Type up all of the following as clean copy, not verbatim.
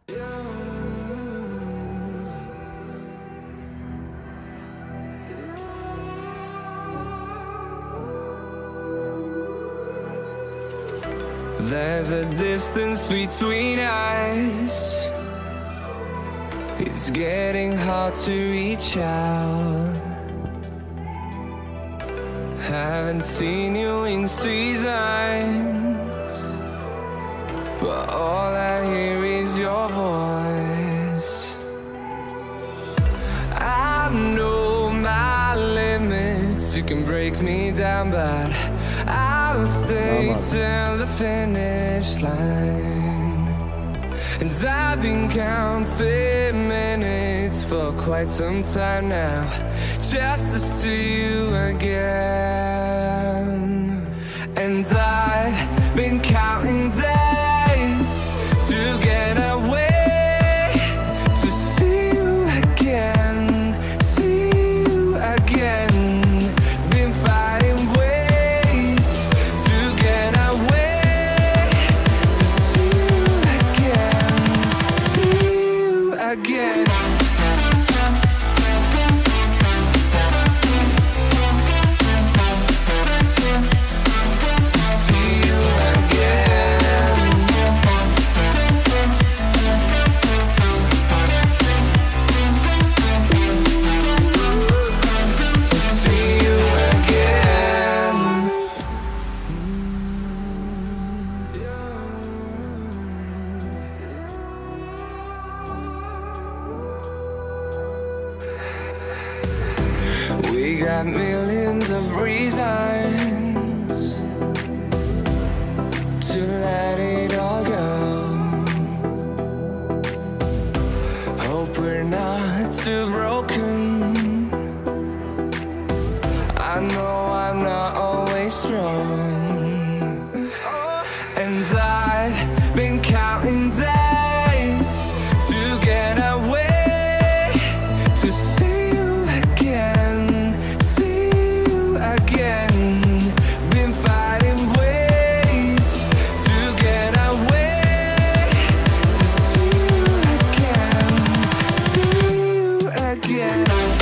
There's a distance between us. It's getting hard to reach out. Haven't seen you in seasons, but all I hear is your voice. I know my limits. You can break me down, but I'll stay till the finish line. And I've been counting minutes for quite some time now, just to see you again. And I've been counting days to get away, to see you again, see you again. Been fighting ways to get away, to see you again, see you again. We got millions of reasons to let it all go. Hope we're not too broken. I know I'm not always strong. And I've been counting days to get away, to see you again, see you again. Been fighting ways to get away, to see you again, see you again.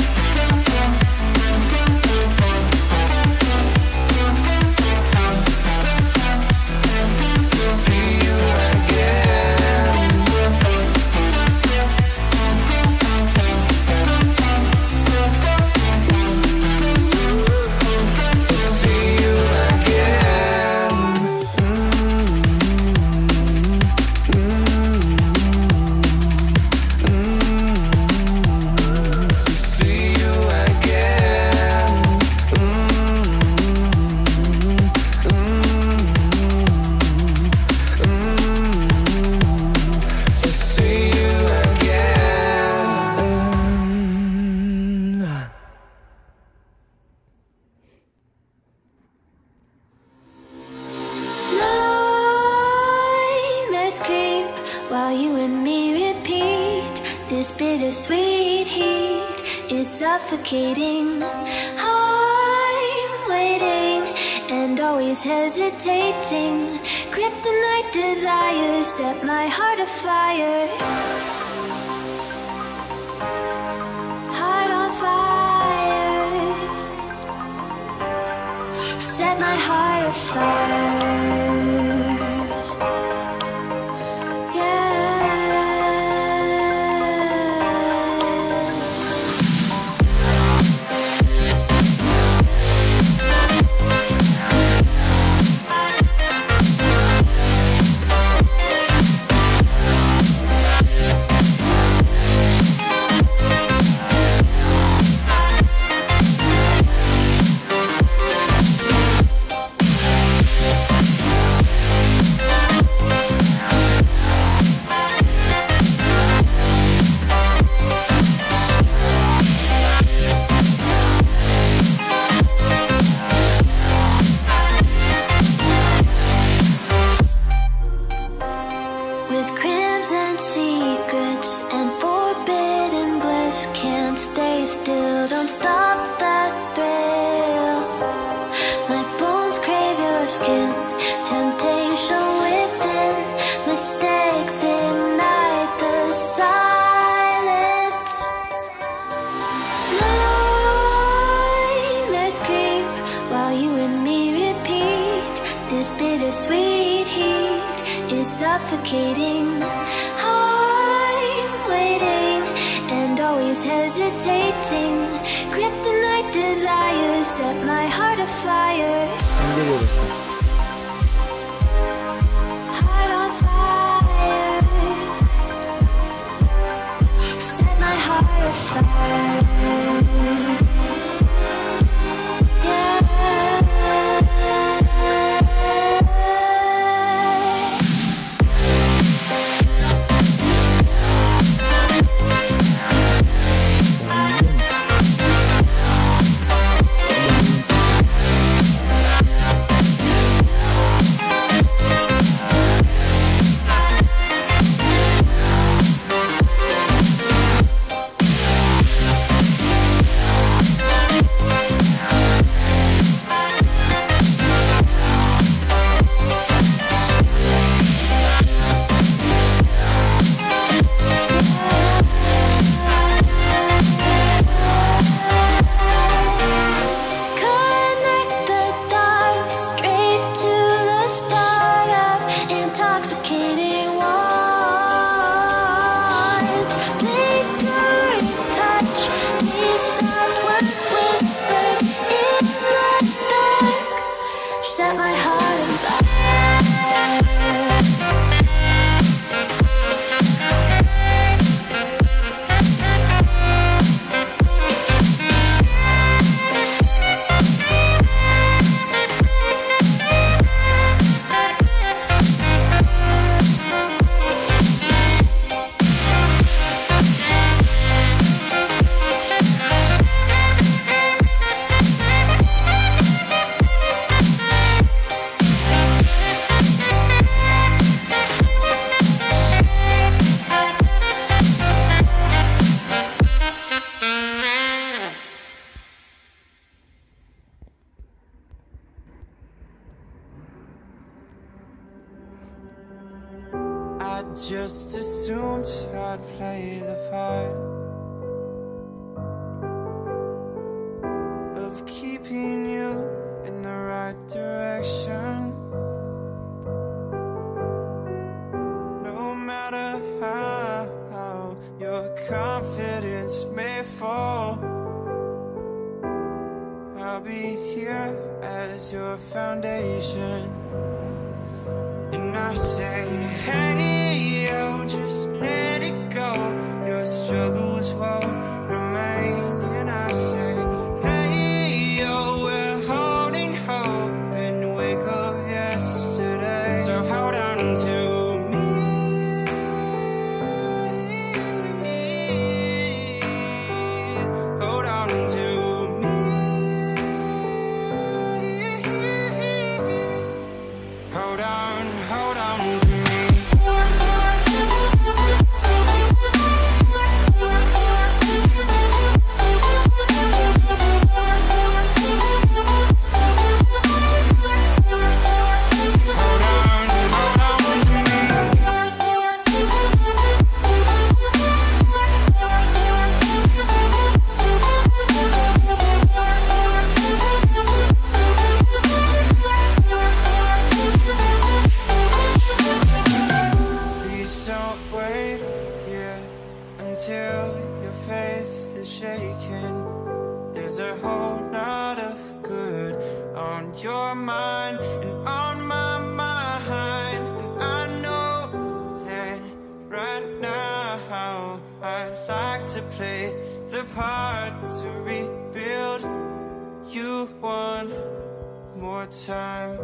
While you and me repeat, this bittersweet heat is suffocating. I'm waiting and always hesitating. Kryptonite desires set my heart afire. Heart on fire. Set my heart afire. intoxicating. I'm waiting and always hesitating. Kryptonite desires set my heart afire. Heart on fire. Set my heart afire. I just assumed I'd play the part of keeping you in the right direction. No matter how your confidence may fall, I'll be here as your foundation. And I say, hey, yo, just let it go. Your struggles won't remain. And I say, hey, yo, we're holding hope and wake up yesterday. So hold on to me. Hold on to me. Hold on. Hold on to me. Until your faith is shaken, there's a whole lot of good on your mind and on my mind. And I know that right now I'd like to play the part to rebuild you one more time.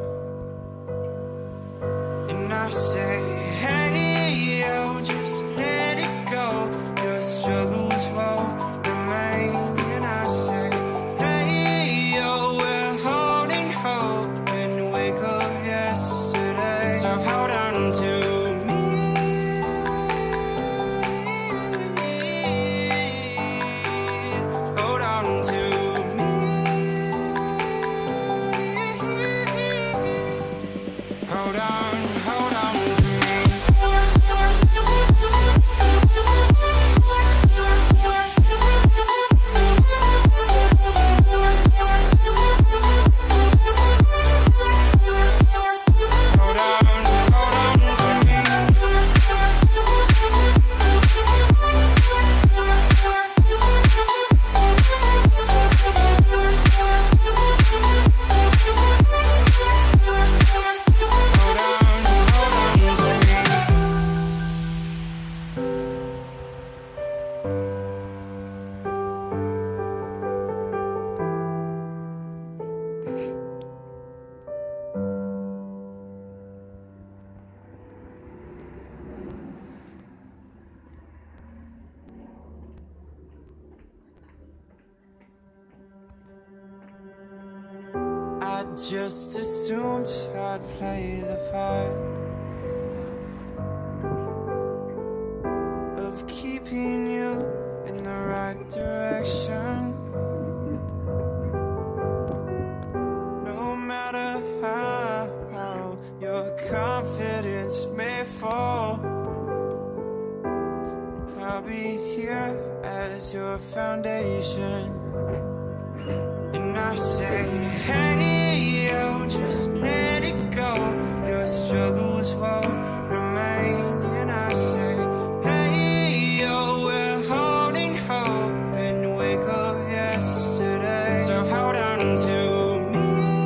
And I say, hey, yo, just let it go. Your struggles won't remain. And I say, hey, yo, we're holding hope and wake up yesterday. So hold on to me. Hold on to me. Hold on to me. just assumed I'd play the part of keeping you in the right direction. No matter how your confidence may fall, I'll be here as your foundation. And I say, hey, yo, just let it go. Your struggles won't remain. And I say, hey, yo, we're holding hope and wake up yesterday. So hold on to me.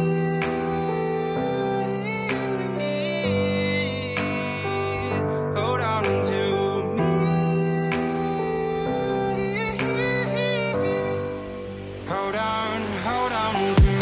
Hold on to me. Hold on to me.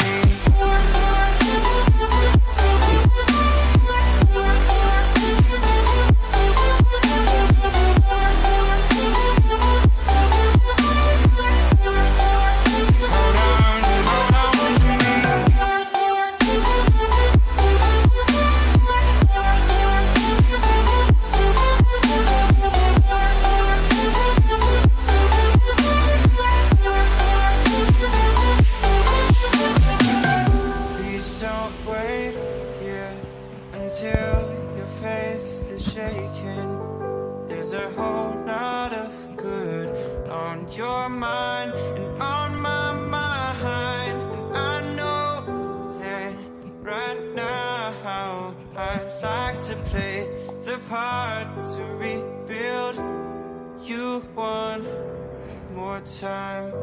Until your faith is shaken. There's a whole lot of good on your mind and on my mind. And I know that right now I'd like to play the part to rebuild you one more time.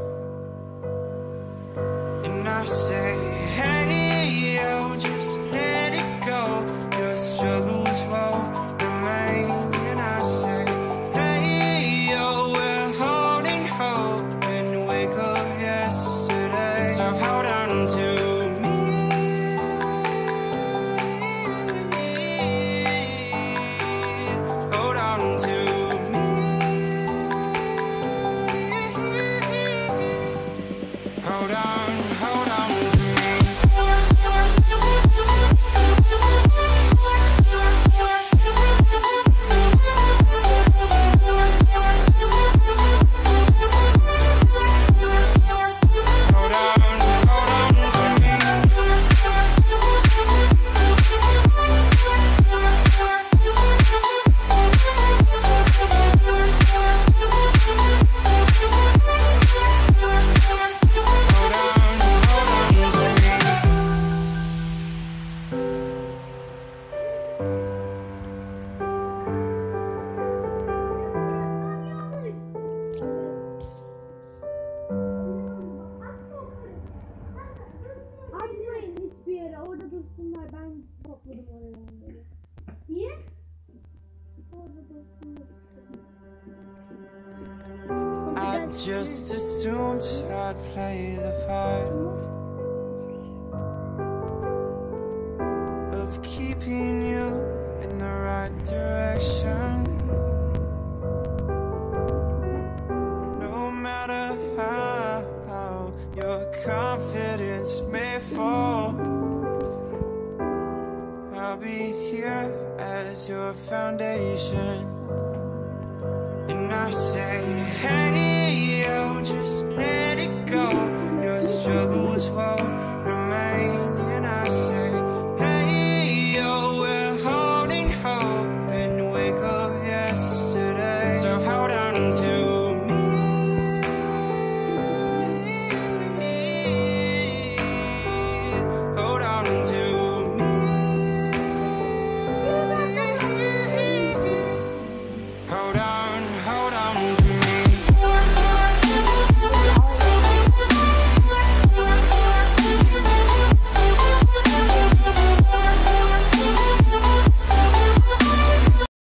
And I say, hey, yo, just let it go. Your struggles won't remain. And I say, hey, yo, we're holding hope and wake up yesterday. So hold on to me. Hold on to me. Hold on to me. Hiçbir yere orada dursunlar, ben topladım oraya onları. Niye? Orada dursunlar. I just assumed I'd play the part of keeping you in the right direction. No matter how your confidence may fall, I'll be here as your foundation. And I say, hey,